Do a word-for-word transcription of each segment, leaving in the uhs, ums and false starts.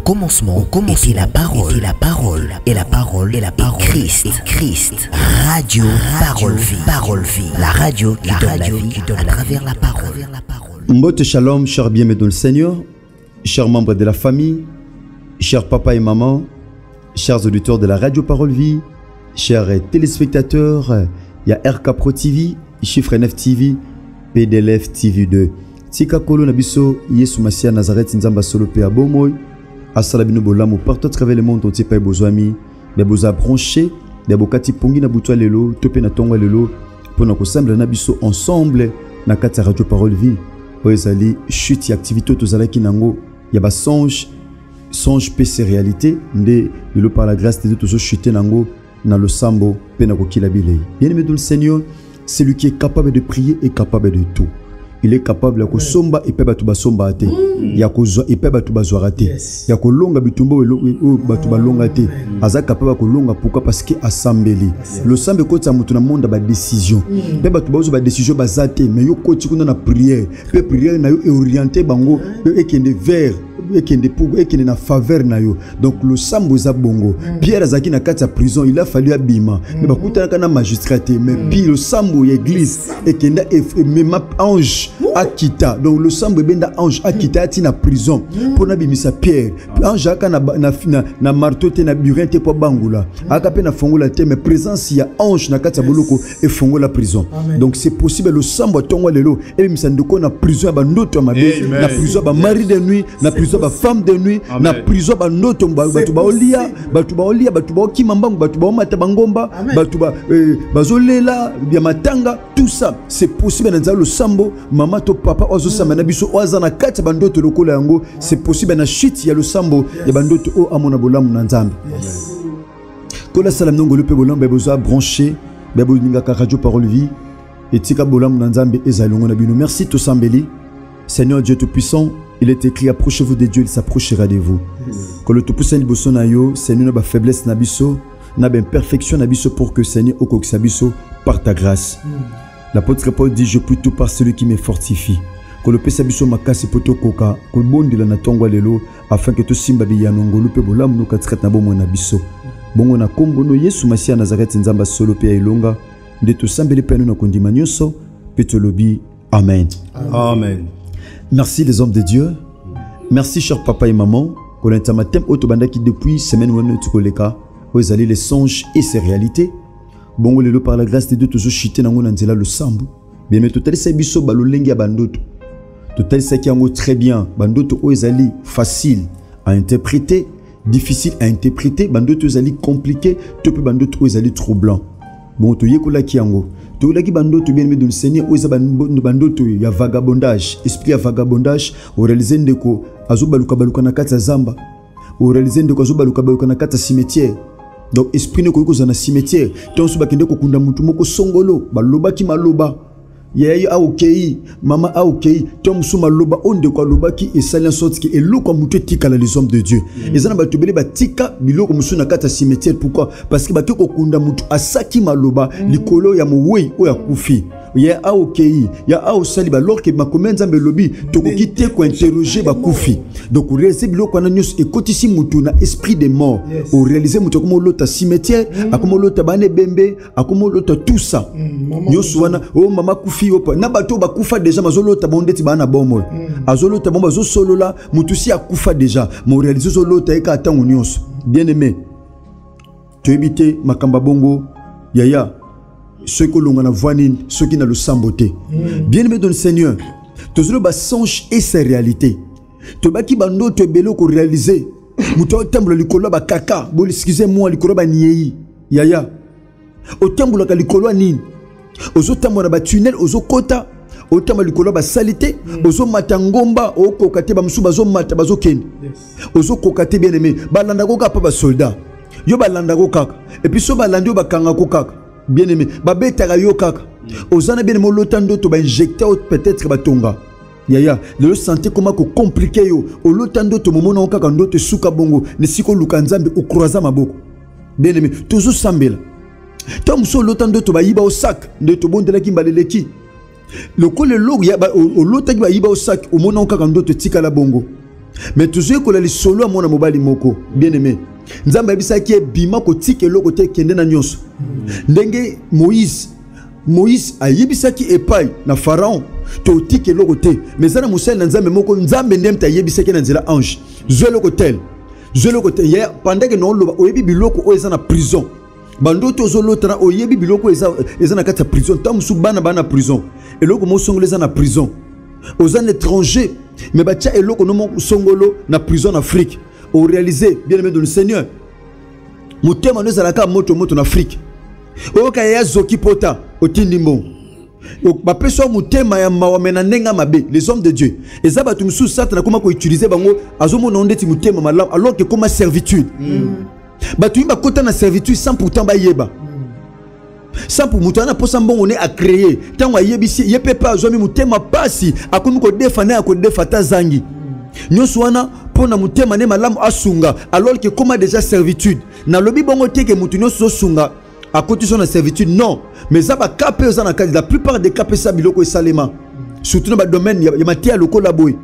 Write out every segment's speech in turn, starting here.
commencement, au commencement était la parole, était la parole, et la parole, et la parole, Christ, et Christ. Radio, parole vie, parole vie. La radio, qui la donne radio, la vie, qui donne à travers la parole. Mbote shalom, chers bien-aimés dans le Seigneur, chers membres de la famille, chers papa et maman, chers auditeurs de la radio Parole Vie, chers téléspectateurs, il y a R K Pro T V, Chiffre neuf T V, P D L F T V deux. Tika Kolo Nabiso, Yesu Masia Nazareth Nzamba Solo Pe Abomoy, Asalabino Bolamo, partout à travers le monde, on t'y paye besoin, mais vous a branché, des bokati pongi na boutoua lelo, topé na tonga lelo, pour nous ensemble Nabiso ensemble, na kata radio Parole Vie. Oezali chute activité tozalaki nango ya ba songe songe P C réalité ndé de par la grâce de Dieu tozo chuter nango na le sambo pe na kokila bilei. Bien-aimé dans le Seigneur, celui qui est capable de prier est capable de tout. Il est capable ya kosomba et pe batu basomba ate, ya kozwa et pe batu bazwa ate, ya kolonga bitumbo o batu balonga te. Aza capable kolonga pourquoi parce que assemblé. Le sambe ko tsa mutu na monde ba décision. Pe batu bazo ba décision bazate mais yo ko tikuna na prière. Pe prière na yo orienté bango e kende vers et qui est na faveur na yo. Donc le sambo za bongo Pierre azaki na kati ya prison, il a fallu abima mais bakutana kana magistrat mais puis le sambo ya église et kenda même ange akita. Donc le sambo benda ange akita ati na prison pour na bimisa Pierre. Ange aka na na na marteau te na burin te po bangula aka pe na fongola te mais présence ya ange na kati ya boloko e fongola prison. Donc c'est possible le sambo tongo lelo et bimisa ndoko na prison ba ndoto mabe na prison ba mari de nuit na prison ba femme de nuit. Amen. Na prison ba noto batu ba olia batu ba olia batu ba kimambangu batu ba mata bangomba batu ba bazolela ya matanga, tout ça c'est possible dans le sambo mama to papa ozo sama na biso oza na kati ba ndoto lokola yango. C'est possible na shit ya le sambo ya ba ndoto o amona bolamu na nzambe. Kola salam nongo le pe bolamu ba boza branché ba bolinga ka radio Parole Vie et tika bolamu na nzambe ezalongo na bino. Merci to sambeli. Seigneur Dieu tout-puissant, il est écrit approchez-vous de Dieu, il s'approchera de vous. Que le tout-puissant liboso na yo, Seigneur na faiblesse na biso, na imperfection na biso pour que Seigneur okokisa biso par ta grâce. L'apôtre Paul dit je puis tout par celui qui me fortifie. Que le pesa biso makasi poto koka, ko bondila na tongwa lelo afin que to simba bi yanongo lupe bolamu no katret na bomo na biso. Bongo na kombo no Yesu Masia Nazareth nzamba solo pe ilonga, de to sambeli pe na kondima nyoso, pe to lobi amen. Amen. Merci les hommes de Dieu. Merci chers papa et maman. Qu'on a un thème autobanda qui depuis semaine où nous tukoleka, vous allez les songes et ses réalités. Bon le par la grâce de Dieu toujours chuter dans nzela le sambu. Bien mais total c'est biso balolengi bandoto. Total c'est qui en très bien bandoto o ezali facile à interpréter, difficile à interpréter, bandoto ezali compliqué, to pe bandoto o ezali troublant. Bon to yekola ki yango. Tout le qui bandoto bien dans le Seigneur, où est bandoto il y a vagabondage, esprit à vagabondage, au réaliser ndeko azubaluka baluka na kata zamba, au réaliser ndeko azubaluka baluka na kata cimetière. Donc esprit ne ko na cimetière, ton suba kende ko kunda mutu moko songolo, baloba ki maloba. Yeye a okei, mama a okei, tom suma loba onde kwa loba ki e salian sorti ki e loko mutu tika la les hommes de Dieu. Et ça na batubele ba tika biloko musu na kata cimetière. Pourquoi? Parce que ba ke ko kunda mutu asaki maloba likolo ya muwei o ya kufi. Ya a okei, ya a osali ba lor ke makomenza mbelobi to ko kite ko interroger ba kufi. Donc réaliser biloko na nyos e kotisi mutu na esprit de mort. Au réaliser mutu comme lota cimetière, akomo lota bane bembe, akomo lota tout ça. Nyos wana o mama kufi opa na bato ba kufa déjà mazolota bondeti bana bomo. Azolota bomba zo solo la mutu si akufa déjà. Mo réaliser zo lota e ka atango nyos. Bien aimé. Tu éviter makamba bongo yaya. Ceux que l'on a voini, ceux qui n'ont le samboté. Bien aimé dans le Seigneur, tous les songes et ses réalités. Tu vas qui bando te bello qu'on réaliser. Mouto temble le colo ba kaka. Bon excusez-moi le colo ba niei. Yaya. Au temble la colo ni. Ozo temble ba tunnel ozo kota. Au temble le colo ba salité. Ozo matangomba o kokate ba msuba zo mata bazo ken. Ozo kokate bien aimé. Ba landa ko ka pa ba soldat. Yo ba landa ko kaka. Et puis so ba landa ba kanga ko kaka. Bien aimé, babeta yo kaka. Ozana bien aimé lotando to ba injecter peut-être ba tonga. Yaya, le santé comment ko compliqué yo. O lotando to momona o kaka ndote suka bongo, ne siko lukanzambe o croisa maboko. Bien aimé, toujours sambela. Tom so lotando to ba yiba o sac, de to bondela ki mbaleleki. Le ko le log ya ba o lotaki ba yiba o sac, o mona o kaka ndote tika la bongo. mais toujours que les solo à mon mobali moko bien aimé nzamba bisa qui est bima ko tike lo côté kende na nyonso ndenge Moïse Moïse a yebisa ki epai na pharaon to tike lo côté mais ça na musel nzambe moko nzambe ndem ta yebisa ki na nzela ange zo lo côté zo lo côté hier pendant que non lo oyebi biloko o eza na prison bando to zo lotana oyebi biloko eza eza na kata prison tam su bana bana prison eloko mo songolo eza na prison aux an étrangers mais batia eloko no mo songolo na prison en Afrique au réaliser bien aimé de le Seigneur mutema no zalaka moto moto na Afrique oka ya zoki pota otindimbo ba peso mutema ya mawamena nenga mabe les hommes de Dieu et ça batum sous satana comment ko utiliser bango azomo na ndeti mutema malam alors que comme servitude batu ba kota na servitude sans pourtant ba yeba sans pour mutana pour ça bon on est à créer tant wa yebisi yepe pas zomi mutema pasi akomi ko defana ko defata zangi nyonso wana pona mutema ne malamu asunga alors que comme déjà servitude na lobi bongo teke mutu nyonso sunga à côté son servitude non mais ça va caper aux anaka la plupart des cas ça biloko salema surtout dans le domaine ya matia loko la boy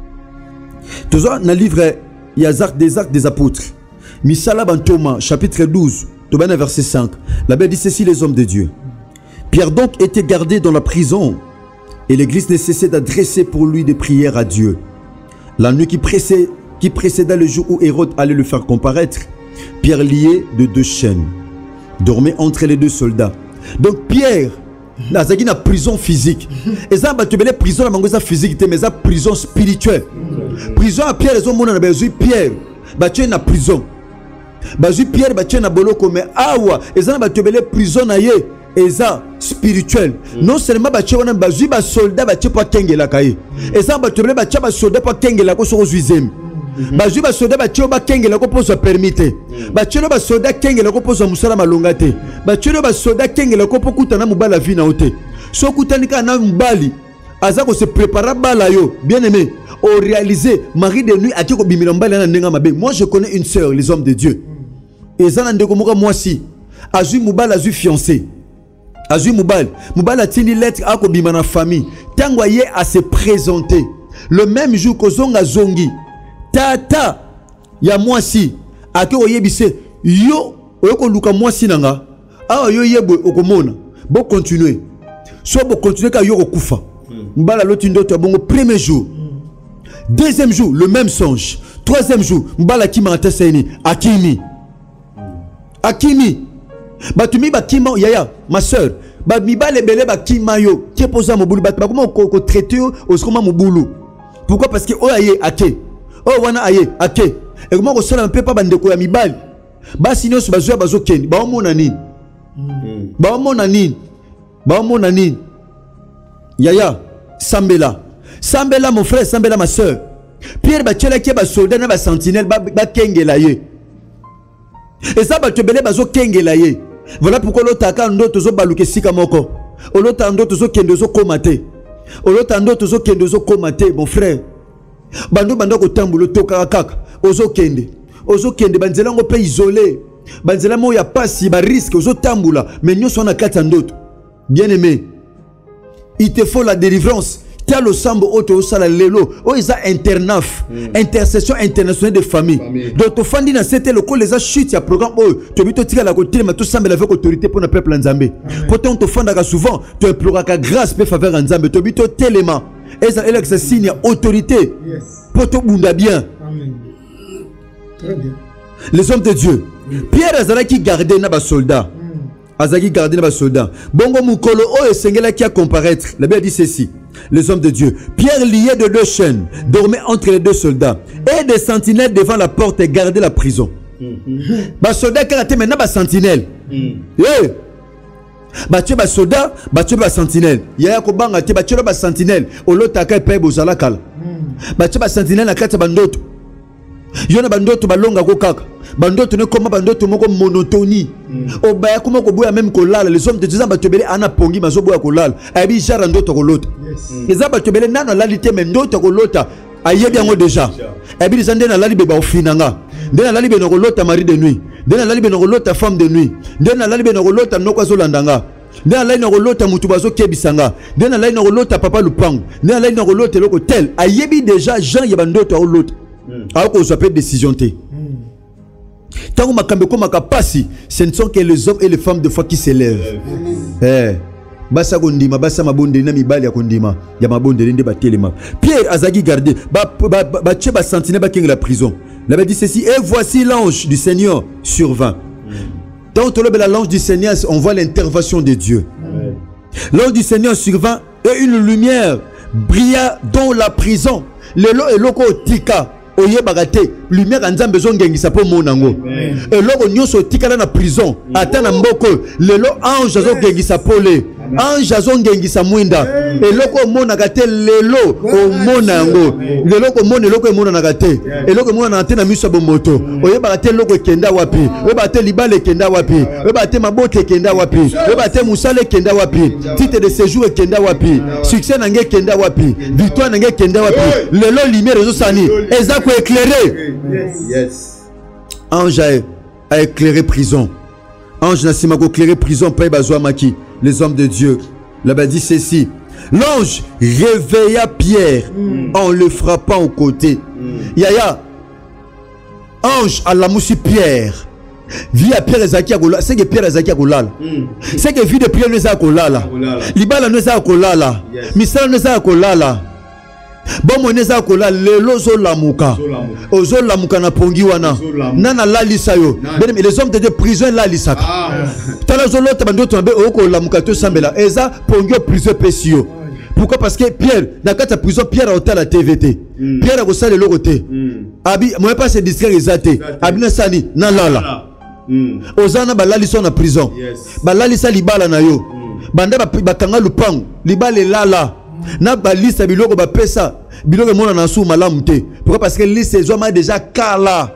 toujours dans le livre il y a des actes des apôtres misala bantoma chapitre douze verset cinq la Bible dit ceci les hommes de Dieu Pierre donc était gardé dans la prison et l'église ne cessait d'adresser pour lui des prières à Dieu. La nuit qui précéda, qui précéda le jour où Hérode allait le faire comparaître, Pierre lié de deux chaînes dormait entre les deux soldats. Donc Pierre là c'est une prison physique et ça va te belle prison la mangosa physique mais ça prison spirituelle. Prison à Pierre les hommes na besoin Pierre ba tu es na prison. Bazu Pierre ba tu es na boloko mais awa et ça va te belle prison na ye et ça spirituel. Non seulement ba tu wana bazu ba soldat ba tu pas kengela kai. Et ça va te belle ba tu ba soldat pas kengela ko so zuizem. Bazu ba soda ba tio ba kengela ko poso permite ba tio ba soda kengela ko poso musala malonga te ba tio ba soda kengela ko pokuta na mubala vi na ote so kutanika na mbali aza ko se préparer bala yo bien aimé au réaliser mari de nuit ati ko bimira mbali na ndenga mabe. Moi je connais une sœur les hommes de Dieu et ça na ndeko moka moi si azu mubala azu fiancé azu mubala mubala tini lettre a ko bima na famille tango ye à se présenter le même jour ko zonga zongi tata ya mwasi ake oyebise yo oyoko luka mwasi nanga awa yo yebo okomona bo continuer so bo continuer ka yo kokufa mbala loti ndoto bongo premier jour deuxième jour le même songe troisième jour mbala kima ataseni akimi akimi batumi bakima yaya ma sœur ba mibale bele bakima yo ke poza mobulu bat ba comment ko traiter au skoma mobulu pourquoi parce que oyaye ake oh wana aye ake et comment ko sola mpe pa bandeko ya mibali basi nyonso bazwa bazokeni ba omona nini ba omona nini ba omona nini yaya sambela sambela mon frère sambela ma sœur Pierre ba tchela ki ba soldat na ba sentinelle ba ba kengela ye et ça ba tebele bazo kengela ye voilà pourquoi l'otaka ndoto zo baluke sika moko olota ndoto zo kende zo komate olota ndoto zo kende zo komate mon frère bando bando ko tambulo toka kaka ozo kende ozo kende banzela ngo pe isolé banzela mo ya pasi ba risque ozo tambula mais nyoso na kata ndoto bien aimé il te faut la délivrance tel au sambo auto sala lelo o isa internaf mm. intercession internationale de famille, famille. Donc to fandi na c'était le ko les a chute ya programme o to bito tika la côté mais to sambela avec autorité pour le peuple nzambe pourtant to fanda ka souvent to implora ka grâce pe faveur nzambe to bito telema et ça elle signe autorité yes. Pour tout bunda bien. Amen. Très bien. Les hommes de Dieu. Mm. Pierre azala qui gardait na ba soldat. Mm. Azaki gardait na ba soldat. Bongo mukolo o esengela qui a comparaître. La Bible dit ceci. Les hommes de Dieu. Pierre lié de deux chaînes dormait entre les deux soldats et des sentinelles devant la porte et gardait la prison. Mm. Ba soldat karaté maintenant ba sentinelle. Mm. Yeah. Batue ba soda batue ba sentinelle yaya ko banga te batue ba sentinelle olotaka pe bozala kala batue ba sentinelle na kati bandoto yona bandoto balonga ko kaka bandoto ne koma bandoto moko monotonie o baya kuma ko boya même ko lala les hommes de Dieu batue bele ana pongi mazo boya ko lala abi jara ndoto ko lota les batue bele nana lalité mais ndoto ko lota ayebi yango déjà abi les ndena lali be ba ofinanga ndena lali be no ko lota mari de nuit ndena lali be no ko lota femme de nuit ndena lali be no ko lota noko azolandanga ndena lali no ko lota mutu bazo kebisanga ndena lali no ko lota papa lupango ndena lali no ko lota loko tel ayebi déjà Jean ya bandoto ko lota alors qu'on s'appelle décision T. Tant que ce ne sont que les hommes et les femmes de foi qui s'élèvent. Eh. Basa kondima basa mabonde na mibali ya kondima ya mabonde lende ba telema. Pierre azagi gardé ba ba ba tche ba sentinelle ba king la prison. Il avait dit ceci: et voici l'ange du Seigneur survint. Tant on la l'ange du Seigneur, on voit l'intervention de Dieu. L'ange du Seigneur survint et une lumière brilla dans la prison. Le lo eloko tika oye bagate lumière anzambe zongengisa po monango. Eloko nyoso tika na prison atana mboko le lo ange zongengisa pole. Ange azongengisa mwinda eloko mona kate lelo o monango leloko mona eloko mona na kate eloko mona na tena miso bomoto oyeba kate eloko kenda wapi oyeba kate libale kenda wapi oyeba kate mabote kenda wapi oyeba kate musale kenda wapi titre de séjour kenda wapi succès nange kenda wapi victoire nange kenda wapi lelo lumière rezo sani eza ko éclairer. Yes. Ange a éclairé prison. Ange n'a pas éclairé prison pa bazwa maki. Les hommes de Dieu, là-bas dit ceci: l'ange réveilla Pierre mm. en le frappant au côté. Mm. Yaya, ange à la moussi Pierre. Via Pierre Ezaki Agola, c'est que Pierre Ezaki Agola. C'est que vie de Pierre nous a Agola. Libala nous a Agola. Misal nous a Agola. Bon mon neza kola lelo zo lamuka ozo lamuka na pongi wana nana la lisayo les hommes de prison la lisaka tala zo lota bando tombe oko lamuka to sambela eza pongi prison pesio. Pourquoi? Parce que Pierre na kata prison Pierre a ota la T V T Pierre a ko sale lokote abi moi pas se distraire ezate abi na sani na lala ozana balali so na prison balali sa libala na yo banda ba kanga lupango libala lala na ba liste biloko ba pesa biloko mona na sou malamu te. Pourquoi? Parce que liste zoma déjà kala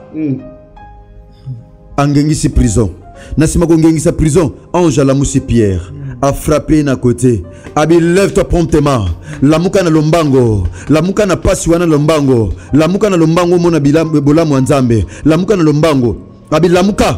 angengisi prison na sima ko ngengisa prison ange la musi Pierre a frappé na côté abi lève-toi promptement la muka na lombango la muka na pasi wana lombango la muka na lombango mona bilambo bolamu nzambe la muka na lombango abi la muka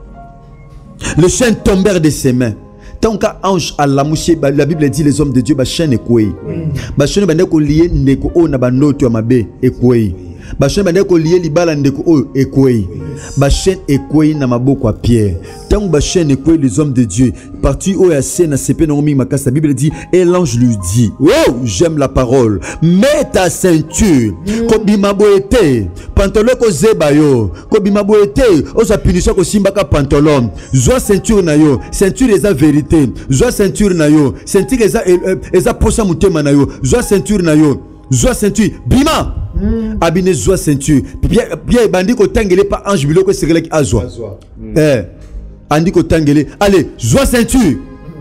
le chien tombèrent de ses mains. Tant qu'ange à la mouche, la Bible dit les hommes de Dieu, bah chaîne et quoi, bah chaîne bah neko lié neko o na ba noto amabe et quoi, bah chaîne bah neko lié libala neko o et quoi, bah chaîne et quoi na maboko à Pierre. Tant bah chaîne et quoi les hommes de Dieu, parti au ya scène à sepe na omi makasa. La Bible dit et l'ange lui dit, oh j'aime la parole, mets ta ceinture, kobima boete, pantalon ko zebayo, kobima boete, osa punition ko simbaka pantalon, joie ceinture na yo, ceinture les a vérité. Joie ceinture na yo, ceinture eza eza posa mutema na yo, joie ceinture na yo, joie ceinture bima abine joie ceinture bien bien bandi ko tangele pa ange biloko sekele ki azwa eh andi ko tangele allez joie ceinture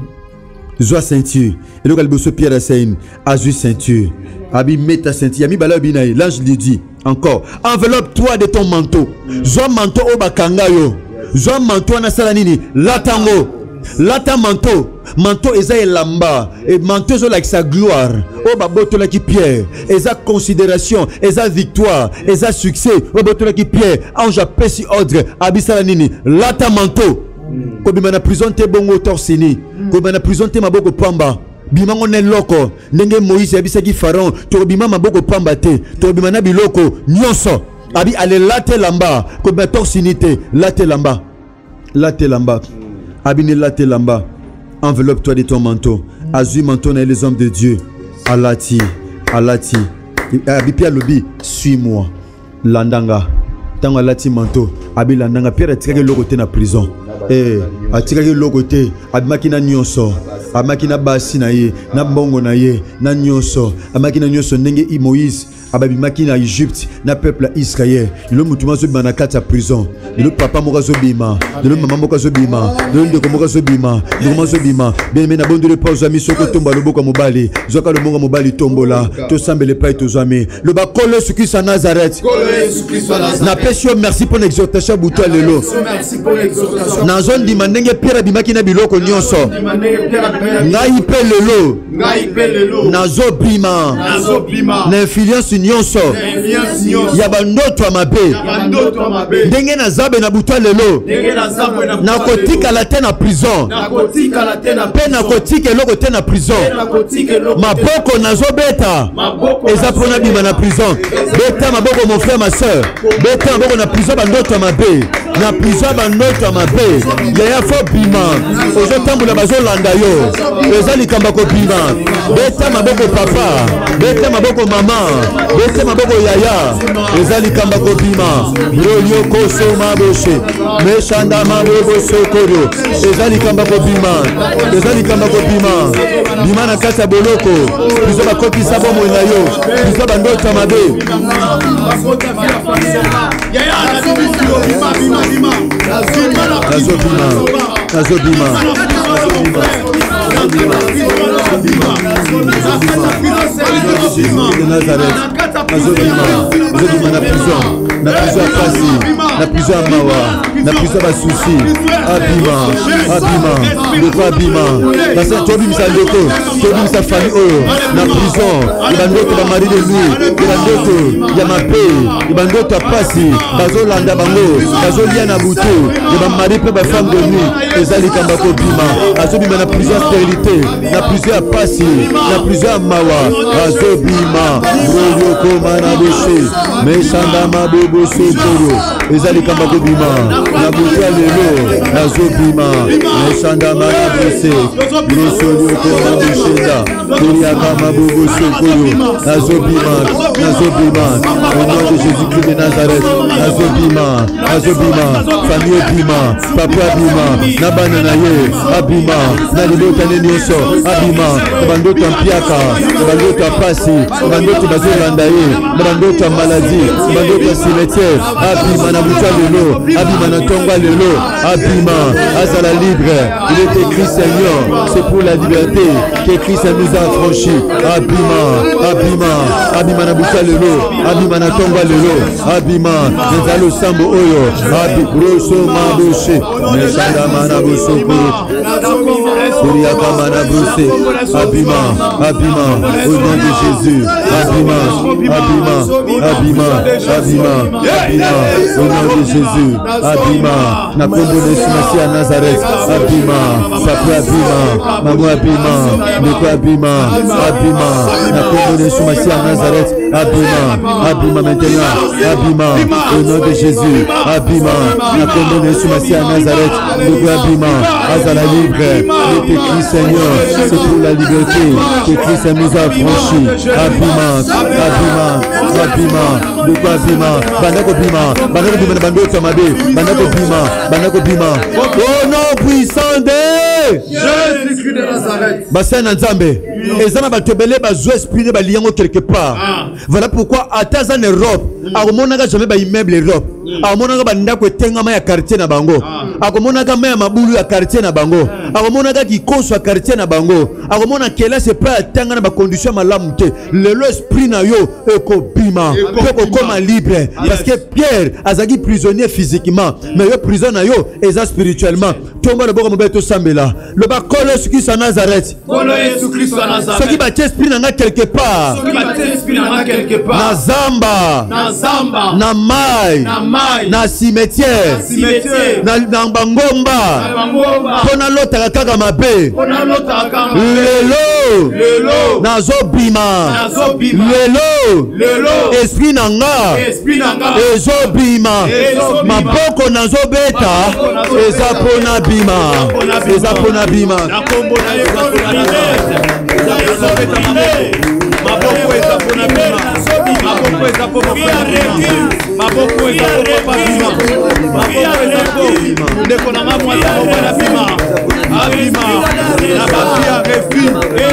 joie ceinture et le galboso Pierre Assain azui ceinture abi met ta ceinture yami bala binaï l'ange lui dit encore enveloppe-toi de ton manteau joie manteau o bakanga yo joie manteau na sala nini latango lata manteau manteau eza elamba et manteau zo like sa gloire o baboto la ki Pierre eza considération eza victoire eza succès o baboto la ki Pierre ange apesi ordre abisala nini lata manteau ko bima na prison te bongo torsini ko bima na prison te maboko pamba bima ngone loko ndenge Moïse abisaki Pharaon to bima maboko pamba te to bima na biloko nyonso abi ale late lamba ko bima torsini te late lamba late lamba abine late lamba enveloppe-toi de ton manteau azui manteau na les hommes de Dieu alati alati abi Pierre lobi suis-moi landanga tango alati manteau abi landanga Pierre atikaki loko te na prison eh atikaki loko te abimaki na nyonso amaki na basi na ye na mbongo na ye na nyonso amaki na nyonso ndenge i Moïse ababimaki na Egypte na peuple Israël le mutuma zo bima na kati ya prison le papa moko zo bima le maman moko zo bima le ndeko moko zo bima le moko zo bima bien mais na bondo le pause ami soko tomba le boko mobali zoka le mongo mobali tombola to sambele pa to zame le ba kolo su Christ à Nazareth na pesio merci pour l'exhortation buto lelo merci pour l'exhortation na zone di mandenge Pierre bimaki na biloko nyonso ngai pe lelo ngai pe lelo na zo bima na zo bima na influence nyonso ya bandoto ya mabe ndenge nazabe na butwa lelo nakotikala te na prison mpe nakotika eloko te na prison maboko nazobeta eza mpona bima na prison beta maboko mon frère ma soeur beta maboko na prison bandoto ya mabe na prison bandoto ya mabe yaya fo bima ozotambola bazolanda yo eza likamba kobima beta maboko papa beta maboko mama beta maboko yaya eza likamba kobima rolio koso maboshe meshanda maboko sokoro eza likamba kobima eza likamba kobima bima na kati ya boloko biso bakokisa bomo na yo biso bandoto ya mabe nazobima nazobima Nazareth nazobima nazobima na prison na prison ya pasi na prison ya mawa na prison ya basusi abima abima ndeko abima kasi tobimisa ndeko tobimisa fami oyo na prison ebandoto bamari de nuit ebandoto ya mabe ebandoto ya pasi bazolanda bango bazolia na butu ebamari mpe bafemme de nuit eza likamba kobima azobima na prison ya stérilité na prison ya pasi na prison ya mawa azobima royokoma na boshe meshanda mabobo sokoro eza likamba kobima na butu ya lelo nazobima meshanda manabose rosoliokoma boshenda toriaka mabobo sokoro nazobima nazobima au nom de Jésus-Christ de Nazareth nazobima nazobima famille obima papa abima na bana na ye abima na libota ne nyonso abima bandoto mpiaka bandoto ya pasi bandoto bazolanda ye bandoto ya maladie bandoto ya cimetière abima na buta lelo abima na tonga lelo abima azala libre il est écrit Seigneur c'est pour la liberté que Christ nous a affranchi abima abima abima na buta lelo abima na tonga lelo abima nzalo sambo oyo abi broso maboshe meshanda mana bosoko Kuria kamana brose abima abima au nom de Jésus abima abima abima abima abima au nom de Jésus abima na kombo de Simasi à Nazareth abima papa abima maman abima ndeko abima abima na kombo de Simasi à Nazareth abima abima maintenant abima au nom de Jésus abima na kombo de Simasi à Nazareth ndeko abima azala libre. Il est écrit Seigneur, c'est pour la liberté que Christ nous a affranchis. Abima, abima, abima, de quoi abima, banako bima, banako bima, bandoto mabe, banako bima, banako bima. Au nom puissant de Jésus-Christ de Nazareth. Bassin Nzambe, ezana batebele bazo esprit ba liango quelque part. Voilà pourquoi à en Europe, a monaka jamais ba immeuble Europe. A monaka bandako etengama ya quartier na bango. A monaka ma mabulu ya quartier na bango. A monaka ki koso ya quartier na bango. A monaka kela c'est pas tanga na ba condition malamu te. Le l'esprit na yo ekobima, peko koma libre parce que Pierre azaki prisonnier physiquement, mais yo prison na yo eza spirituellement. Tomba le boko mobeto sambela. Le ba kolo Jésus à Nazareth. Kolo Jésus Christ à Nazareth. Ce qui ba esprit na quelque part. Ce qui ba esprit na quelque part. Na zamba. Na zamba. Na mai. Na mai. Na cimetière. Na cimetière. Na na bangomba. Na bangomba. Kona lota kaka mabe. Kona lota kaka. Lelo. Lelo. Na zobima. Na zobima. Lelo. Lelo. Esprit nanga. Esprit nanga. Ezobima. Maboko na zobeta. Ezapona bima. Ezapona bima. Na kombo na ezapona bima. Ezapona bima. Maboko ezapona bima. Maboko ezapona bima. Maboko ezapona bima. Maboko ezapona ndeko na mama ezapona bima. Abima na bafia refi.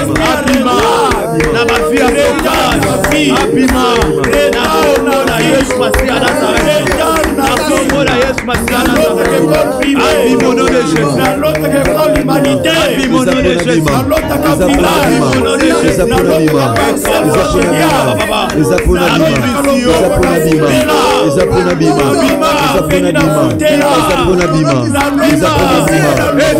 Abima na bafia focage. Abima na kombo na Yesu Masia Nazareth. Na kombo na Yesu Masia Nazareth. Abima no de Jésus. Na l'autre que l'humanité. Abima no de Jésus. Na l'autre que l'humanité. Na l'autre que l'humanité. Ezapona bima. Ezapona bima. Ezapona bima. Ezapona bima.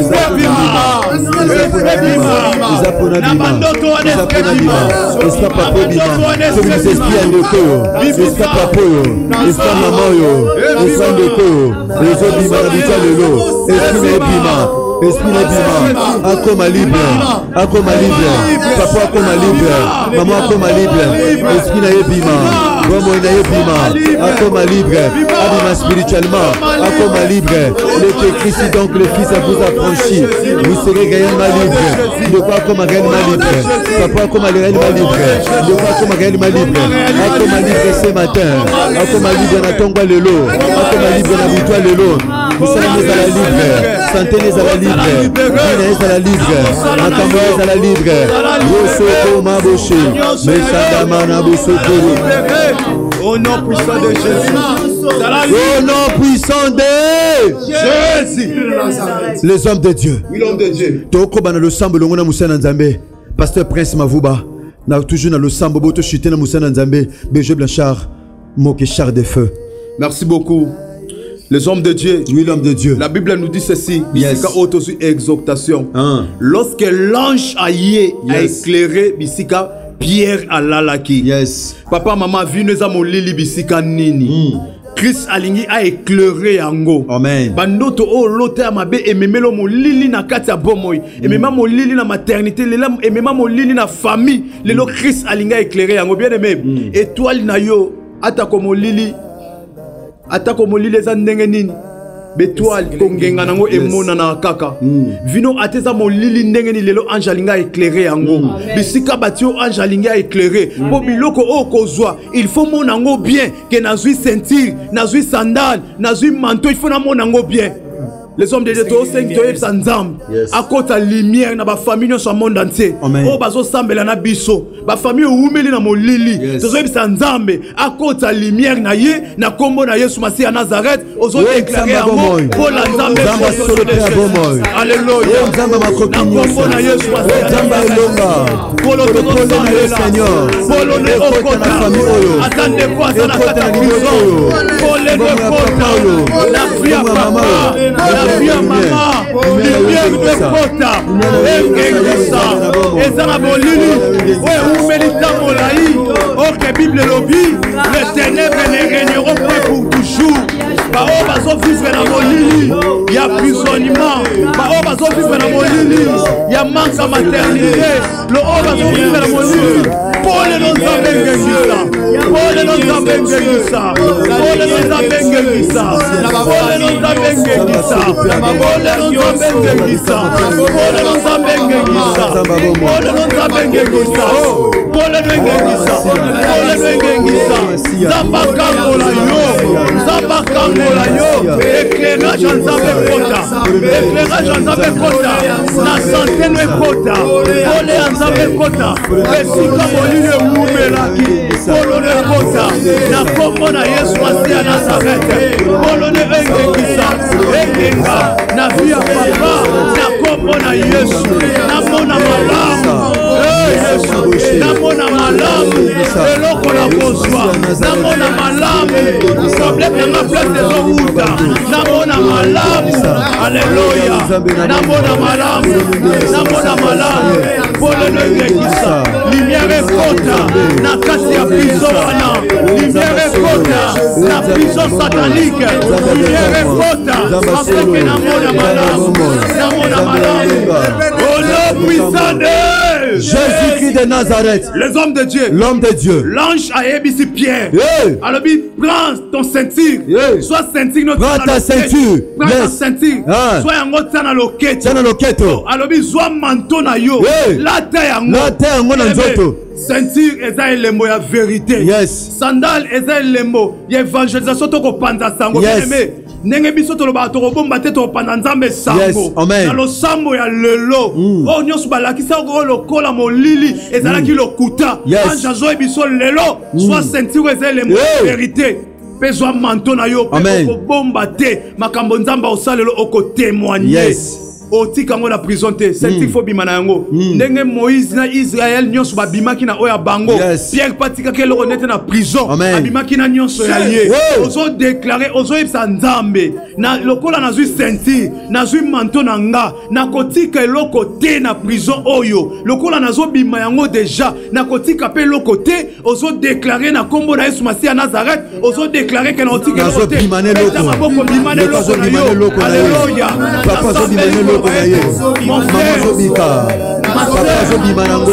Ezapona bima. Ezapona bima. Ezapona bima. Escapa po bima. Comme les esprits andeko. Escapa po yo. Escapa maman yo. Escapa andeko. Ezo bima na bita lelo. Esprit bima. Esprit bima. Akoma libre. Akoma libre. Papa akoma libre. Maman akoma libre. Esprit na bima. Romo na bima. Akoma libre. Abima spirituellement. Akoma libre. Le Christ donc le Fils a vous affranchi. Vous serez réellement libre. Ne pas comme réellement libre. Papa comme réellement libre. Ne pas comme réellement libre. Akoma libre ce matin. Akoma libre na tonga lelo. Akoma libre na victoire lelo. Vous serez à la libre. Santé à la libre. Vie à la libre. Makambo à la libre. Yosoko maboshi. Mesandama na bosokoro. Au nom puissant de Jésus. Au nom puissant de Jésus. Les hommes de Dieu. Oui, l'homme de Dieu. Toko bana le sambo longona musana nzambe. Pasteur Prince Mavuba. Na toujours na le sambo boto chuté na musana nzambe. Béjeu Blanchard. Moke char de feu. Merci beaucoup. Les hommes de Dieu. Oui, l'homme de Dieu. La Bible nous dit ceci. Yes. Exhortation. Hein. Lorsque l'ange Aïe a Yes. éclairé Bisika, Pierre alalaki. Yes. Papa, maman, vineza mo lili Bisika nini. Mm. Christ alingi a éclairé yango. Amen. Bandoto o lote amabe ememelo mo lili na kati ya bomoy. Emema mo lili na maternité, lela emema mo lili na famille. Lelo Christ alingi a éclairé yango. Bien aimé. Étoile na yo atako mo lili. Atako mo lili za ndenge nini. Betoile kongenga nango emona na kaka. Vino ateza mo lili ndenge ni lelo ange alinga éclairé yango. Bisika batio ange alinga éclairé. Po biloko o kozwa, il faut mon nango bien que nazui ceinture, nazui sandal, nazui manteau, il faut na mon nango bien. Les hommes de Dieu to cinq to yebsa nzambe. À côté la lumière na ba famille sur le monde entier. O bazo sambela na biso. Ba famille oumeli na molili. To yebsa nzambe à côté la lumière na ye na kombo na Yesu Masi à Nazareth. Ozo déclarer amour pour la nzambe. Alléluia. Na kombo na Yesu Masi à Nazareth. Pour le Seigneur. Pour le okota. Attendez quoi ça na kata prison. Pour le okota. La vie à papa. Via mama, lumière de kota, engengisa, ezana bolili, oye umelita molai, ok Bible lobby, les ténèbres ne régneront plus pour toujours. Bao bazo vivre na molili, ya prisonnier, bao bazo vivre na molili, ya manque à maternité, le o bazo vivre na molili, pour les non engengisa, pour les non engengisa, pour les non engengisa, pour les non engengisa. Éclairage en Zambé Kota, éclairage en Zambé Kota, na santé no Kota, Pole en Zambé Kota, Esika Molile Wumelaki, Polone Kota, na kombo na Yesu Masi à Nazareth, Polone Engekisa, Engenga, na via papa, na kombo na Yesu, na mona malamu, Yesu, na mona malamu, eloko na kozwa, na mona malamu, problème na place de l'Ouda, na mona malamu, alléluia, na mona malamu, na mona malamu, Pole Engekisa, lumière ekota, na kasi ya prison wana, lumière ekota, na prison satanique, lumière ekota, afeke na mona malamu, na mona malamu, au nom puissant de Jésus-Christ de Nazareth, les hommes de Dieu, l'homme de Dieu, l'ange a ébissi Pierre. Hey. Alors, il prends ton ceinture, Hey. soit ceinture, notre Prends ta ceinture. prends ta Yes. ceinture, Ah. soit un autre na loquette. Tiens le keto. Alors, il soit manteau na yo, Hey. la taille en La terre ngona nzoto. ceinture, eza elembo ya vérité. Yes. Sandal, eza elembo ya évangélisation to ko panza sango. Yes. Bien-aimé, ndenge biso to loba to bomba te to panza nzambe sango. Yes. Amen. Na lo sambo ya lelo. Oh nyonso balakisa ko lokola molili, ezala ki lokuta. Yes. Anja zo biso lelo, soit ceinture eza elembo ya Hey. vérité. Pezwa manto na yo, Amen. ko bomba te, makambo nzamba osalelo oko témoigner. Yes. otikango na prison te c'est faut bima na yango ndenge Moïse na Israël nyonso babimaki na oya bango Pierre patika ke loko nete na prison abimaki na nyonso ya ye ozo déclarer ozo yebisa nzambe na lokola na zui ceinture na zui manteau na nga na kotika eloko te na prison oyo lokola na zo bima yango déjà na kotika pe loko te ozo déclarer na kombo na Yesu Masia Nazareth ozo déclarer que na otika eloko te eta maboko bimane loko na yo alléluia papa zo bimane mon frère, papa Zobima Nango,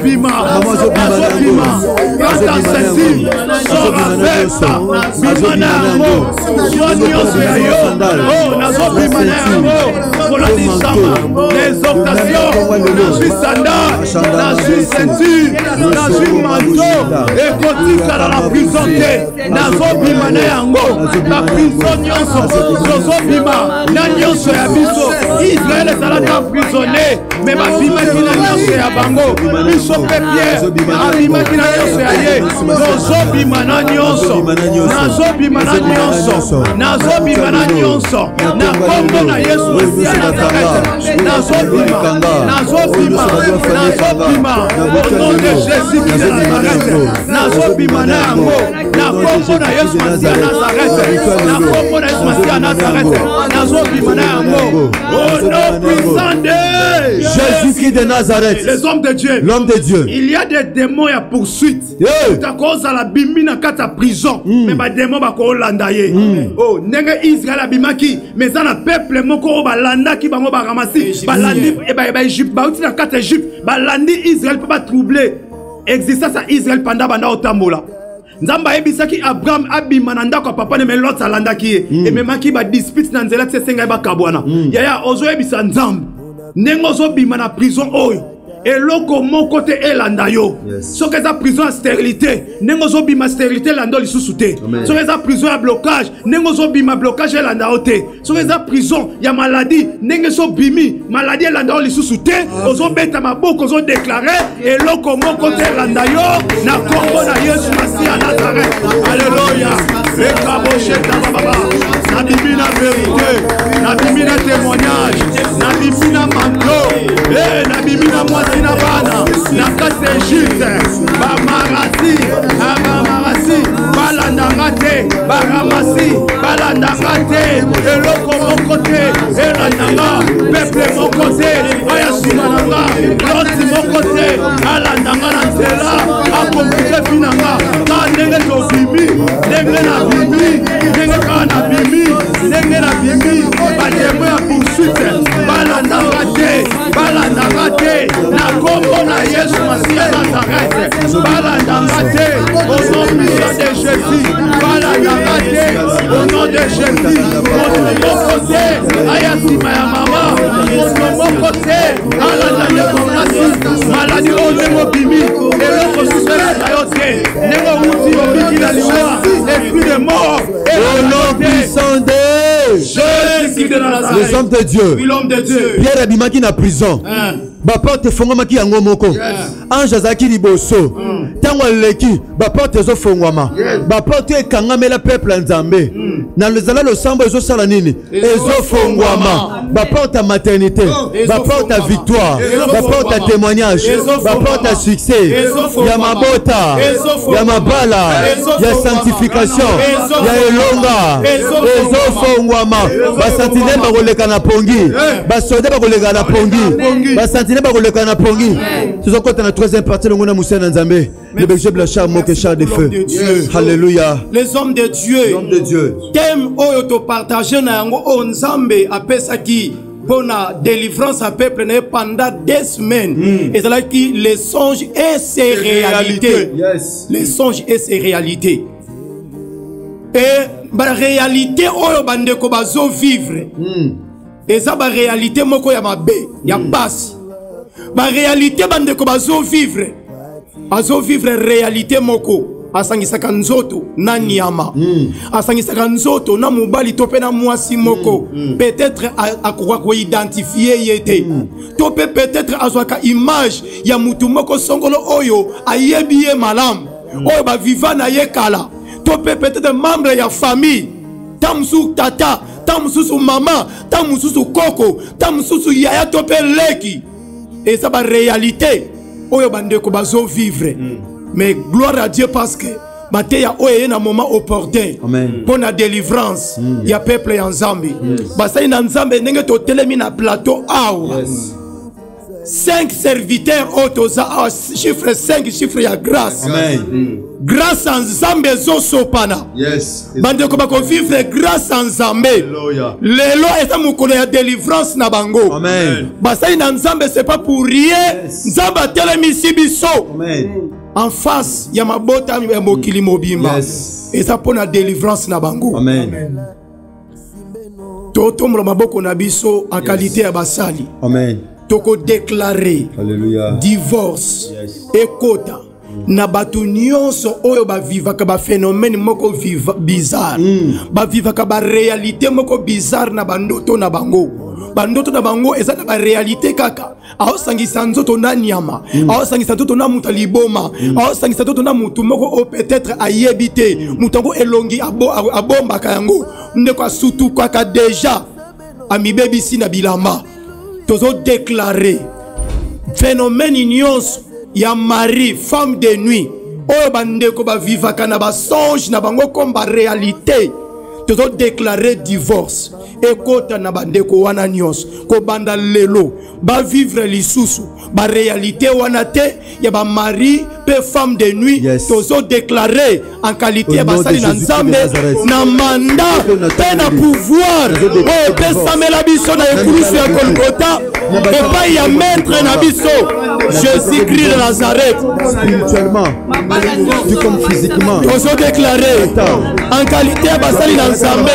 maman Zobima Nango, quand ta sensible sera faite, Bima Nango, sois nyonso ya yo, oh, nazo Bima Nango, pour la disama, l'exhortation, na suis sandal, na suis ceinture, na suis manteau, et kotika dans la prison te, nazo Bima Nango, la prison nyonso, zozo Bima, na nyonso ya biso, Israël est à la prisonnier, mais ma bima qui n'a nyonso ya bango, biso pe Pierre, ma bima qui n'a nyonso ya ye, nazo bima na nyonso, nazo bima na nyonso, nazo bima na nyonso, na kombo na Yesu Masia Nazareth, nazo bima, nazo bima, nazo bima, au nom de Jésus qui est Nazareth, nazo bima na yango, na kombo na Yesu Masia Nazareth, na kombo na Yesu Masia Nazareth, nazo bima na yango, au nom puissant de Jésus-Christ de Nazareth, les hommes de Dieu, l'homme de Dieu. Il y a des démons à poursuite. C'est à cause de la bimina kata prison. Mais les démons ba ko landa ye. Oh, nenge Israël abimaki, mais ça na peuple moko ba landa ki bango ba ramasi, ba landi e ba ba Égypte, ba uti na kata Égypte, ba landi Israël peut pas troubler. Existence à Israël pendant banda otambola. Nzamba ebisaki Abraham abima ndako papa ne melota landa ki e memaki ba dispute na nzela tsesenga ba kabwana. Yaya ozo ebisa nzamba. Nengo zo bima na prison oyo. Et loko mon côté elanda yo. So que za prison à stérilité, nengo zo bima stérilité lando li susute. So que za prison à blocage, nengo zo bima blocage elanda ote. So que za prison ya maladie, nengo zo bimi maladie elanda li susute. Ozo beta maboko zo déclarer et loko mon côté elanda yo na kombo na Yesu Masia Nazareth. Alléluia. Et kaboche ta baba. Na bimina vérité, na bimina témoignage, na bimina manto, eh na bimina moi na bana na kase Égypte ba marasi ba marasi balanda ngate ba ramasi balanda ngate eloko mon côté elanda peuple mon côté aya simananga loti mon côté alanda ngana nzela akomplike finanga ka ndenge to bimi ndenge na bimi ndenge ka na bimi ndenge na bimi ba demo ya poursuite balanda ngate balanda ngate na kombo na Yesu Masia Nazareth, balanda ngate au nom puissant de Jésus, balanda ngate au nom de Jésus, mon côté, ayasima ya mama, mon côté, alanda nekomasi, maladie au nemo bimi, eloko susela tayote, nemo uti obiki na liwa, esprit de mort, au nom puissant de Jésus de Nazareth, les hommes de Dieu, l'homme de Dieu, Pierre abimaki na prison. Ba porte fongwamaki yango moko ange azalaki liboso ntango aleki ba porte ezofongwama ba porte ekangamela peuple ya Nzambe na lezala losambo ezosala nini ezofongwama ba porte ya maternité ba porte ya victoire ba porte ya témoignage ba porte ya succès ya mabota ya mabala ya sanctification ya elonga ezofongwama basantine bakoleka na pongi basoda bakoleka na pongi basantine ba koleka na pongi tuzokota na troisième partie longo na Moussa Nzambe le berger blanchard moke char de feu. Alléluia. Les hommes de Dieu, hommes de Dieu, thème oyo to partager na yango o Nzambe apesaki pona délivrance à peuple pendant des semaines. Et c'est là qui les songes et ses réalités. Yes. Les songes et ses réalités. Et la réalité oyo bande ko bazo vivre. Et ça ba réalité moko ya mabe, ya basse. La réalité bande ko bazo vivre. Bazo vivre réalité moko. Asangisaka nzoto na nyama. Asangisaka nzoto na mobali tope na mwasi moko. Peut-être akwa ko identifier yete. Tope peut-être azwaka image ya mutu moko songolo oyo ayebi ye malam. Oyo ba vivana ye kala. Tope peut-être membre ya famille. Tamsou tata tant mususu mama, tant mususu koko, tant mususu yaya tope leki. Et ça va réalité. Oyo bandeko bazo vivre. Mais gloire à Dieu parce que Mateya oye na moment opportun. Amen. Pour la délivrance, il y a peuple en Zambie. Basa ina Nzambe nenge to telemi na plateau awa. Cinq serviteurs autoza chiffre cinq chiffre ya grâce. Amen. Grâce en Zambé zo sopana. Yes. Bande ko bako vivre grâce en Zambé. Lelo eza mukolo ya délivrance na bango. Amen. Basa ina Nzambe c'est pas pour rien. Nzamba telemi sibiso. Amen. En face, il y a ma bota ya mokili mobimba. Yes. Et ça pour la délivrance na bango. Amen. Toto mro maboko na biso en qualité ya basali. Amen. Toko déclarer Alléluia. divorce. Yes. Ekota. Na batu nyonso oyo ba vivaka ba phénomène moko viva bizarre. Mm. Ba vivaka ba réalité moko bizarre na bandoto na bango. Bandoto na bango eza na ba réalité kaka. Ao sangisa nzoto na nyama. Mm. Ao sangisa nzoto na muta liboma. Mm. Ao sangisa nzoto na mutu moko o peut-être ayebite. Mm. Mutango elongi abo abomba kayango. Ndeko sutu kwaka déjà. Ami baby si na bilamba. Tozo déclarer phénomène nyonso ya mari femme de nuit oyo bandeko ba vivaka na ba songe na bango comme ba réalité tozo déclarer divorce ekota na bandeko wana nyonso ko banda lelo ba vivre lisusu ba réalité wana te ya ba mari pe femme de nuit. Yes. Tozo déclarer en qualité ya basali na Nzambe na mandat pe na pouvoir o pe samela biso na ekulusu ya Golgotha et pas ya maître na biso Jésus-Christ de Nazareth. Spirituellement, tout comme physiquement. Tozo déclarer en qualité ya basali na Nzambe,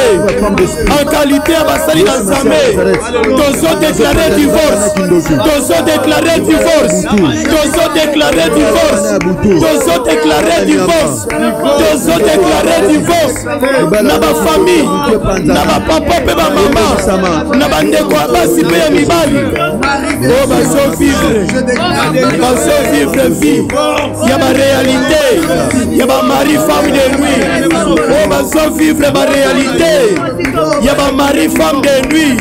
en qualité ya basali na Nzambe. Tozo déclarer divorce. Tozo déclarer divorce. Tozo déclarer divorce. Tozo déclarer divorce. Tozo déclarer divorce. Na ba famille, na ba papa pe ba mama, na ba ndeko basi pe ya mibali. Oh baso vivre, baso vivre vie. Ya ba réalité, ya ba mari femme de nuit. Oh baso vivre ba réalité. Ya ba mari femme de nuit.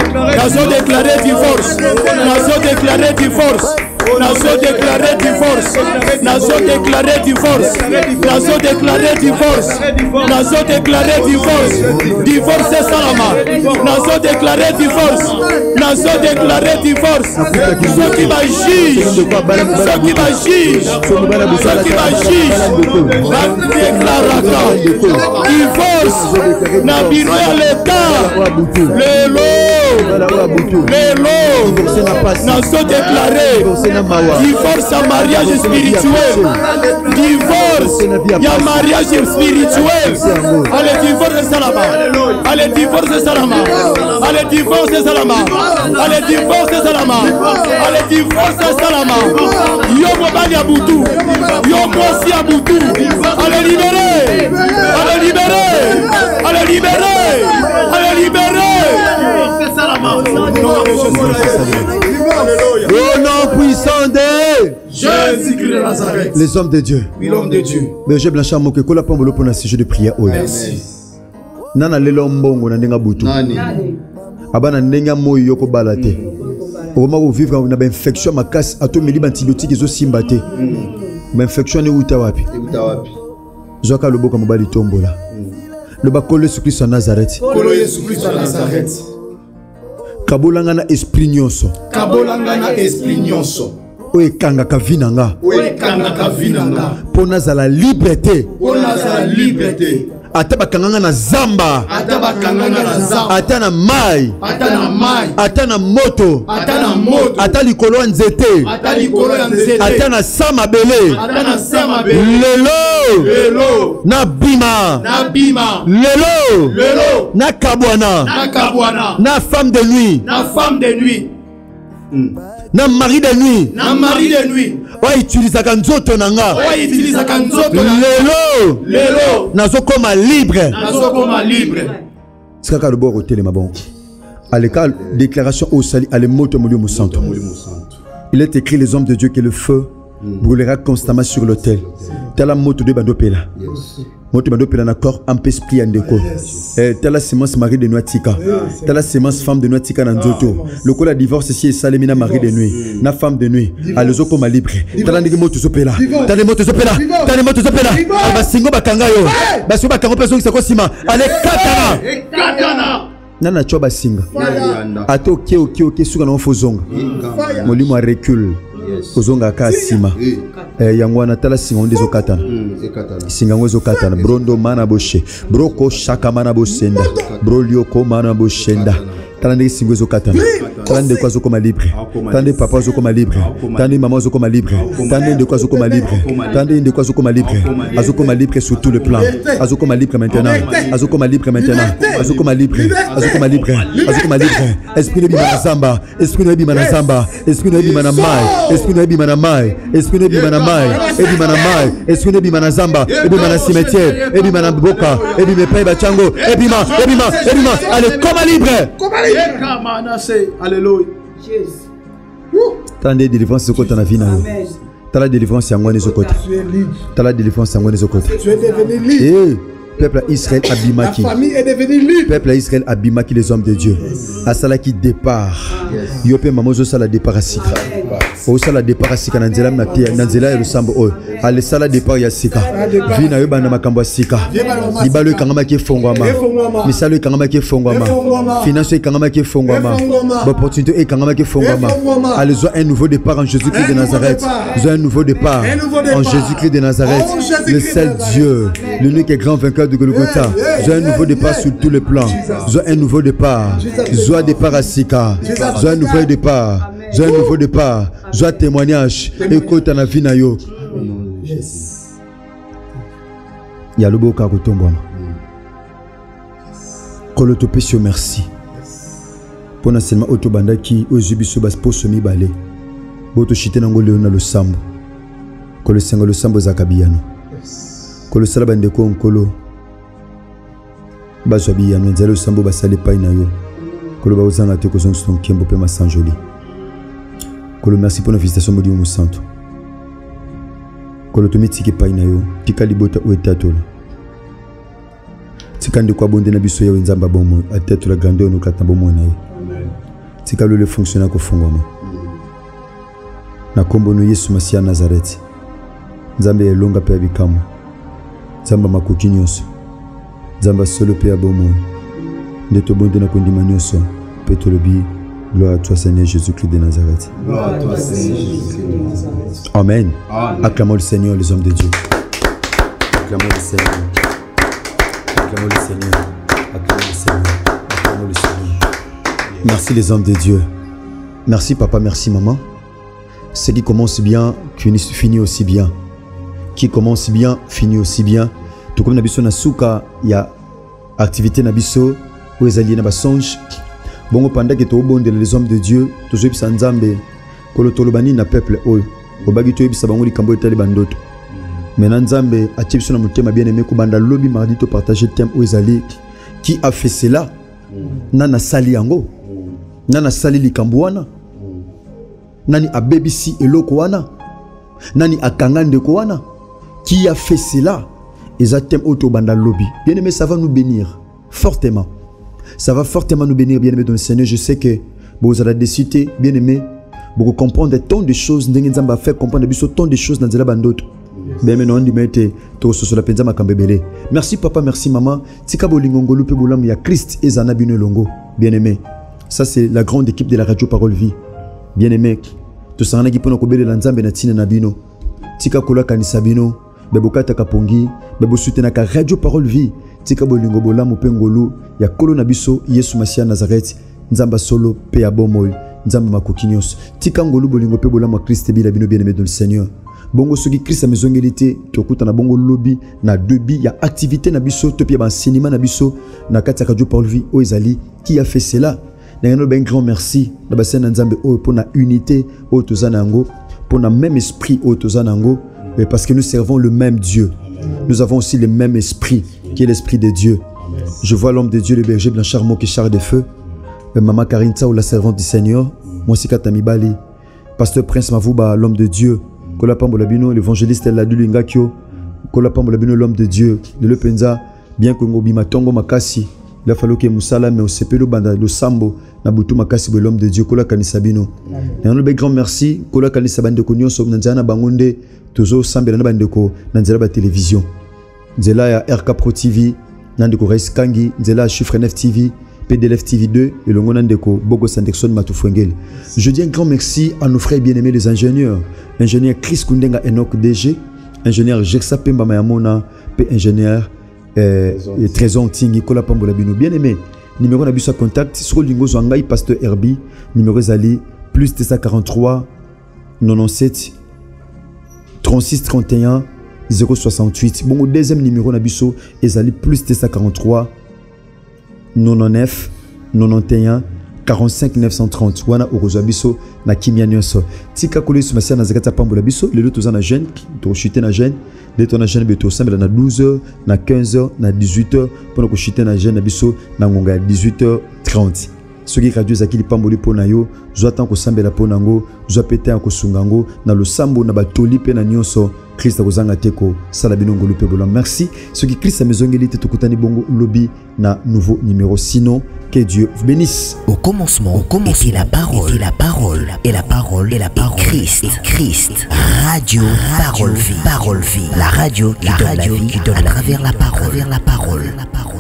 Nazo déclarer divorce. Nazo déclarer divorce. Nazo déclarer divorce. Nazo déclarer divorce. Nazo déclarer divorce. Nazo déclarer divorce. Divorce c'est salama. Nazo déclarer divorce. Nazo déclarer divorce. Ceux qui va juge, ceux qui va juge, ceux qui va juge, va déclarer divorce. Na biro ya l'État. Lelo, lelo, nazo déclarer divorce à mariage spirituel. Divorce, il y a mariage spirituel. Allez, divorce salama. Allez, divorce salama. Allez, divorce salama. Allez, divorce salama. Allez, divorce salama. Yo mobali à Boutou. Yo mosi à Boutou. Allez, libérer. Allez, libérer. Allez, libérer. Allez, libérer. Au nom puissant de Jésus-Christ de Nazareth. Les hommes de Dieu. Oui, l'homme de Dieu. Berger Blanchard Mokeko la pambolo pour un sujet de prière. Merci. Nana lelo mbongo na ndenga butu. Abana ndenga moyo yoko balate. Oma ko vivre na ba infection makasi atomeli ba antibiotique ezo simbate. Ba infection ni uta wapi? Uta wapi? Zoka loboka mobali tombola. Le bakolo Yesu Christ en Nazareth. Kolo Yesu Christ en Nazareth. Kabolanga na esprit nyonso. Kabolanga na esprit nyonso. Oye kanga kavinanga. Oye kanga kavinanga. Pona za la liberté. Pona za la liberté. Ata bakanganga na zamba. Ata bakanganga na zamba. Ata na mai. Ata na mai. Ata na moto. Ata na moto. Ata likolo nzete. Ata likolo nzete. Ata na sama bele. Ata na sama bele. Lelo. Lelo. Na bima. Na bima. Lelo. Lelo. Na kabwana. Na kabwana. Na femme de nuit. Na femme de nuit. Mm. Na mari de nuit. Na mari de nuit. Wa utilisa kanzoto nanga. Wa utilisa kanzoto nanga. Lelo. Lelo. Nazo koma libre. Nazo koma libre. Sika le bord hôtel ma bon. À l'école déclaration au sali à le moto molio musanto. Il est écrit les hommes de Dieu que le feu brûlera constamment sur l'autel. tala moto de bandopela moto bandopela na corps un peu esprit andeko eh tala semence mari de noatika tala semence femme de noatika na nzoto le la divorce si salemina mari de nuit na femme de nuit alezo koma libre tala ndiki moto zopela tala moto zopela tala moto zopela ba singo bakanga yo ba singo bakanga peso ki sima ale katana katana nana choba singa ato oke oke oke suka na fozonga molimo a recul ozonga ka sima eh yango na tala singa onde zo katana singa ngo zo katana brondo mana boshe broko shaka mana bosenda bro lioko mana boshenda tala ndeki singa zo katana tala ndeki kwa zo koma libre tala ndeki papa zo koma libre tala ndeki maman zo koma libre tala ndeki kwa zo koma libre tala ndeki kwa zo koma libre azo koma libre sur tout le plan azo koma libre maintenant azo koma libre maintenant azo koma libre azo koma libre azo koma libre esprit de bimana zamba esprit de bimana zamba esprit de bimana mai esprit de bimana mai esprit de bimana mai et bimana mai esprit de bimana zamba et bimana cimetière et bimana boka et bimana pay bachango et bima et bima et bima allez koma libre Alléluia. T'as des délivrances sur côté na vie na yo. T'as la délivrance yangwani sur côté. T'as la délivrance yangwani sur côté. Tu es devenu libre. Peuple Israël abimaki. La famille est devenue libre. Peuple Israël abimaki les hommes de Dieu. Asala qui départ. Yope mamozo sala départ asika. O sala départ asika na nzela na pia na nzela ya lusambo o. Ale sala départ ya sika. Vi na yo bana makambo sika. Libalo kangama ki fongwama. Misalo kangama ki fongwama. Finance kangama ki fongwama. Opportunité e kangama ki fongwama. Ale zo un nouveau départ en Jésus-Christ de Nazareth. Zo un nouveau départ en Jésus-Christ de Nazareth. Le seul Dieu, l'unique et grand vainqueur de Golgotha. J'ai un nouveau départ sur tous les plans. J'ai un nouveau départ. J'ai un départ à Sika. J'ai un nouveau départ. J'ai un nouveau départ. J'ai un témoignage. Écoute na vie na yo. Ya lobo ka kotombwa. Kolotopesio merci. Pona seulement otobandaki ozubiso bas poso mibale. Boto chite nango leona lo sambo. Kolo sengo lo sambo zakabiyano. Kolo sala bandeko onkolo. Bazobi ya nzelo sambo basale pai na yo. Kolo ba uzanga te ko son kembo pe masanjoli. Kolo merci pour la visitation modi mo santo. Kolo to mitiki pai na yo, tika libota o etatola. Tika ndeko bonde na biso ya nzamba bomo, atetola grandeur no katamba bomo na yo. Tika lo le fonctionner ko fongoma. Na kombo no Yesu Masia Nazareth. Nzambe elonga pe abikamo. Nzamba makoki nyonso. Nzamba solo pe abomo. Ndeto bonde na kondima nyonso. Petolobi, gloire à toi Seigneur Jésus-Christ de Nazareth. Gloire à toi Seigneur Jésus-Christ de Nazareth. Amen. Amen. Acclamons le Seigneur, les hommes de Dieu. Acclamons le Seigneur. Acclamons le Seigneur. Acclamons le Seigneur. Acclamons le Seigneur. Merci les hommes de Dieu. Merci papa, merci maman. Ce qui commence bien, finit aussi bien. Qui commence bien, finit aussi bien. Tout comme Nabiso Nasuka, il y a activité Nabiso, où ils allient na songe. Bon, pendant que tu es les hommes de Dieu, tu es en Zambé, que le Tolobani na peuple, au Bagito et Sabango, les Cambo et Talibandoto. Maintenant, Zambé a tiré sur thème bien aimé, Kubanda lobby mardi, tu partager le thème où ils allaient. Qui a fait cela? Nana Sali Ango, Nana Sali Likambouana, Nani a Bebisi et Lokoana, Nani a Kangande Koana. Qui a fait cela? Ils ont thème auto banda lobby. Bien aimé, ça va nous bénir fortement. Ça va fortement nous bénir, bien aimé dans le Seigneur. Je sais que vous allez décider, bien aimé, vous comprendre tant de choses, vous allez faire comprendre tant de choses dans la bande. Bien aimé, non, merci papa, merci maman. Tika bolingongolo pe bolam ya Christ et Zanabino Longo. Bien aimé, ça c'est la grande équipe de la radio Parole Vie. Bien aimé, tout ça on a qui peut nous combler l'anzambe na tina nabino. Tika kola kanisabino, bebokata kapongi, bebo soutenir ka radio Parole Vie. Tika bolingo bolam upengolo ya kolo na biso Yesu Masia Nazareth. Nzamba solo pe abomoy, nzamba makokinyos. Tika ngolo bolingo pe bolam Christ bila bino bien aimé dans le Seigneur. Bongo soki Christ a maison ngélité, tokuta na bongo lobby na debi ya activité na biso, topi ya cinéma na biso na kati ya radio Parole Vie o ezali qui a fait cela. Na ngano ben grand merci na basen na nzambe o pour na unité o tozana ngo, pour na même esprit o tozana ngo, parce que nous servons le même Dieu. Nous avons aussi le même esprit qui est l'esprit de Dieu. Je vois l'homme de Dieu, le berger Blanchard Mo qui charge de feu. Maman Karine Tsa ou la servante du Seigneur, moi c'est Katamibali. Pasteur Prince Mavouba, l'homme de Dieu. Kola Pambolabino, l'évangéliste Ladulu Ngakio, kola pambola bino l'homme de Dieu le penza bien que ngobi matongo makasi il a fallu que musala mais osepelo banda le sambo na butu makasi be l'homme de Dieu kola kanisa bino na un grand merci kola kanisa bande ko nyonso nanzana bangonde tozo sambela na bande ko nanzela ba télévision nzela ya R K Pro T V nandeko Rais Kangi nzela ya Chiffre neuf T V P D L F T V deux et le nandeko Bogo Sandexon Matufwengel. Je dis un grand merci à nos frères bien-aimés les ingénieurs, ingénieur Chris Kundenga Enoch D G, ingénieur Jeksa Pemba Mayamona, P ingénieur euh, Trésor Tingi Kola Pambola Bino bien-aimé. Numéro d'abus à contact sur Lingo Zwangai Pasteur Herbie, numéro Zali plus deux cent quarante-trois quatre-vingt-dix-sept trente-six trente et un zéro soixante-huit. Bon, au deuxième numéro d'abus Zali plus deux cent quarante-trois quatre-vingt-dix-neuf quatre-vingt-onze quarante-cinq neuf cent trente wana okozwa biso na kimia nyonso tika kolesi masia na zakata pambola biso lelo toza na jeune to chuter na jeune de to na jeune beto sambela na douze heures na quinze heures na dix-huit heures pour ko chuter na jeune na biso na ngonga ya dix-huit heures trente soki radio zakili pamboli pona yo zwa tan ko sambela pona ngo zwa pete ko sungango na lo sambo na batoli pe na nyonso Christ akozanga teko sala bino ngolu pe bola merci soki Christ amezongeli te tokutani bongo lobby na nouveau numéro sinon que Dieu vous bénisse. Au commencement, au commencement était la parole, était la parole, et la parole, et la parole, Christ, Christ, radio, parole vie, parole vie, la radio, qui donne la vie, qui donne à travers la parole, la parole, la parole.